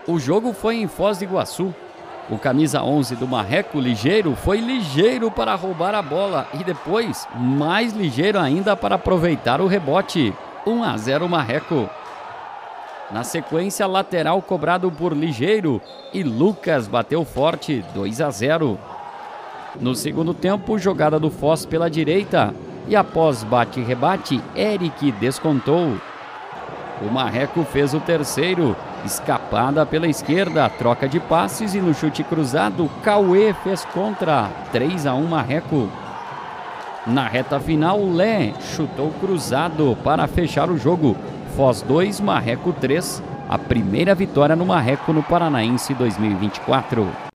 O jogo foi em Foz do Iguaçu. O camisa 11 do Marreco Ligeiro foi ligeiro para roubar a bola e depois mais ligeiro ainda para aproveitar o rebote. 1-0 Marreco. Na sequência, lateral cobrado por Ligeiro e Lucas bateu forte, 2-0. No segundo tempo, jogada do Foz pela direita e após bate-rebate, Eric descontou. O Marreco fez o terceiro, escapada pela esquerda, troca de passes e no chute cruzado, Cauê fez contra, 3-1 Marreco. Na reta final, Lé chutou cruzado para fechar o jogo. Foz 2, Marreco 3, a primeira vitória no Marreco no Paranaense 2024.